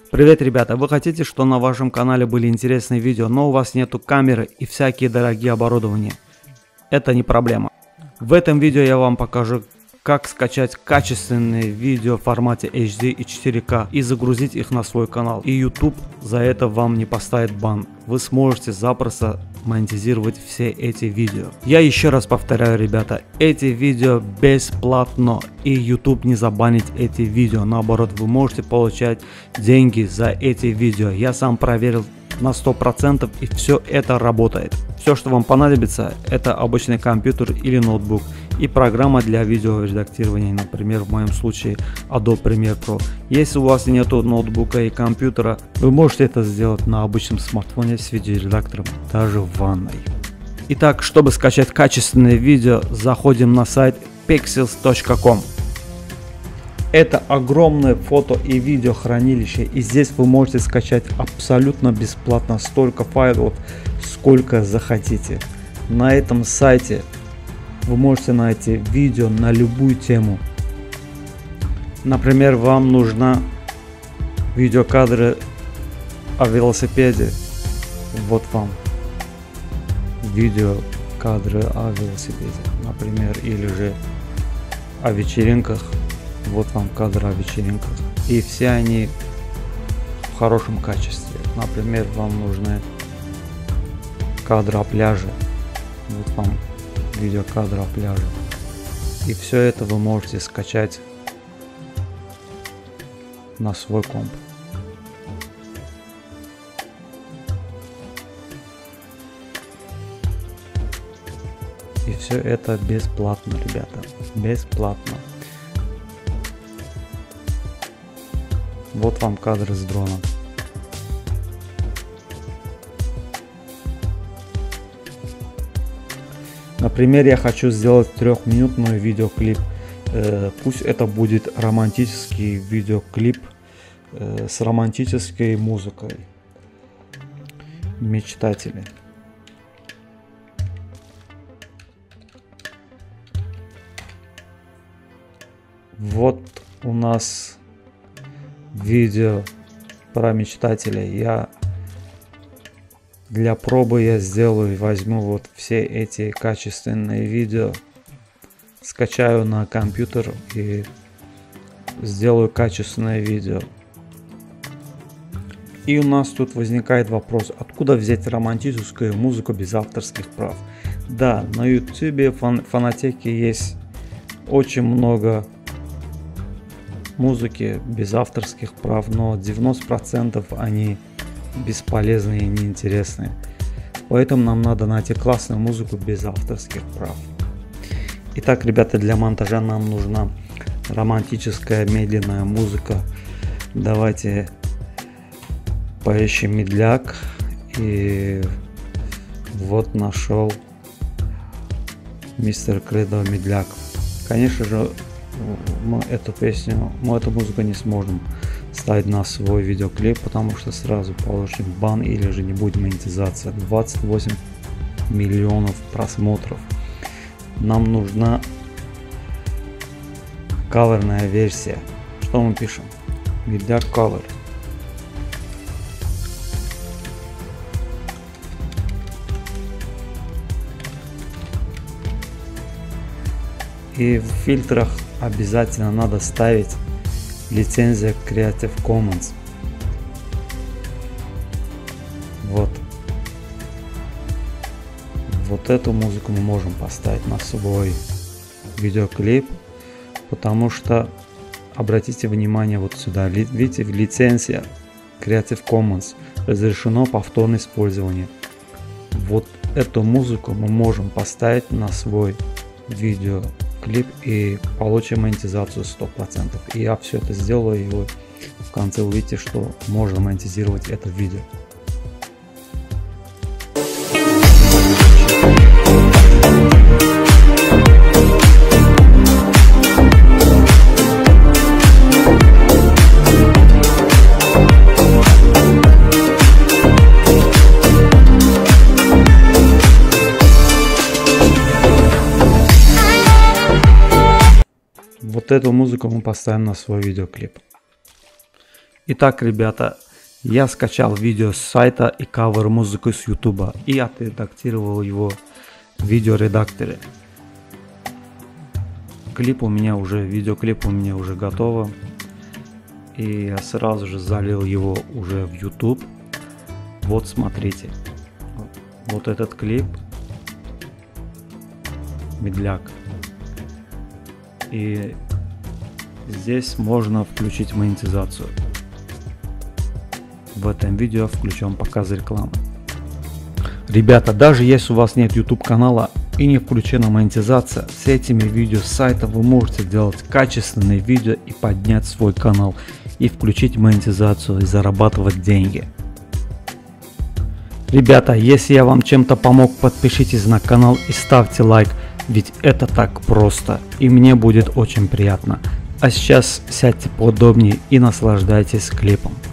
Привет, ребята! Вы хотите, что на вашем канале были интересные видео, но у вас нету камеры и всякие дорогие оборудования? Это не проблема. В этом видео я вам покажу, как скачать качественные видео в формате HD и 4К и загрузить их на свой канал. И YouTube за это вам не поставит бан. Вы сможете запросто монетизировать все эти видео. Я еще раз повторяю, ребята, эти видео бесплатно, и YouTube не забанит эти видео. Наоборот, вы можете получать деньги за эти видео. Я сам проверил на 100%, и все это работает. Все, что вам понадобится, это обычный компьютер или ноутбук и программа для видеоредактирования, например, в моем случае Adobe Premiere Pro. Если у вас нет ноутбука и компьютера, вы можете это сделать на обычном смартфоне с видеоредактором, даже в ванной. Итак, чтобы скачать качественное видео, заходим на сайт pexels.com. Это огромное фото и видео хранилище, и здесь вы можете скачать абсолютно бесплатно столько файлов, сколько захотите. На этом сайте вы можете найти видео на любую тему. Например, вам нужна видеокадры о велосипеде. Вот вам видеокадры о велосипеде, например, или же о вечеринках. Вот вам кадры о вечеринках. И все они в хорошем качестве. Например, вам нужны кадры о пляже. Вот вам видеокадр о пляже. И все это вы можете скачать на свой комп. И все это бесплатно, ребята. Бесплатно. Вот вам кадры с дроном. Например, я хочу сделать 3-минутный видеоклип. Пусть это будет романтический видеоклип с романтической музыкой. Мечтатели. Вот у нас видео про мечтателей. Для пробы я сделаю, возьму вот все эти качественные видео, скачаю на компьютер и сделаю качественное видео. И у нас тут возникает вопрос, откуда взять романтическую музыку без авторских прав? Да, на YouTube в фонотеке есть очень много музыки без авторских прав, но 90% они бесполезные и неинтересные. Поэтому нам надо найти классную музыку без авторских прав. Итак, ребята, для монтажа нам нужна романтическая медленная музыка. Давайте поищем медляк. И вот нашел Мистер Кредо медляк. Конечно же, мы эту музыку не сможем ставить на свой видеоклип, потому что сразу получим бан или же не будет монетизация. 28 миллионов просмотров. Нам нужна каверная версия. Что мы пишем? Медляк кавер. И в фильтрах обязательно надо ставить лицензия Creative Commons. Вот эту музыку мы можем поставить на свой видеоклип, потому что обратите внимание вот сюда, видите, лицензия Creative Commons, разрешено повторное использование. Вот эту музыку мы можем поставить на свой видеоклип и получим монетизацию 100%. И я все это сделаю, и вы в конце увидите, что можно монетизировать это видео. Вот эту музыку мы поставим на свой видеоклип. Итак, ребята, я скачал видео с сайта и кавер музыку с YouTube и отредактировал его в видеоредакторе. Видеоклип у меня уже готово. И я сразу же залил его уже в YouTube. Вот смотрите. Вот этот клип. Медляк. И здесь можно включить монетизацию. В этом видео включен показ рекламы. Ребята, даже если у вас нет YouTube канала и не включена монетизация, с этими видео с сайта вы можете делать качественные видео и поднять свой канал, и включить монетизацию и зарабатывать деньги. Ребята, если я вам чем-то помог, подпишитесь на канал и ставьте лайк, ведь это так просто и мне будет очень приятно. А сейчас сядьте поудобнее и наслаждайтесь клипом.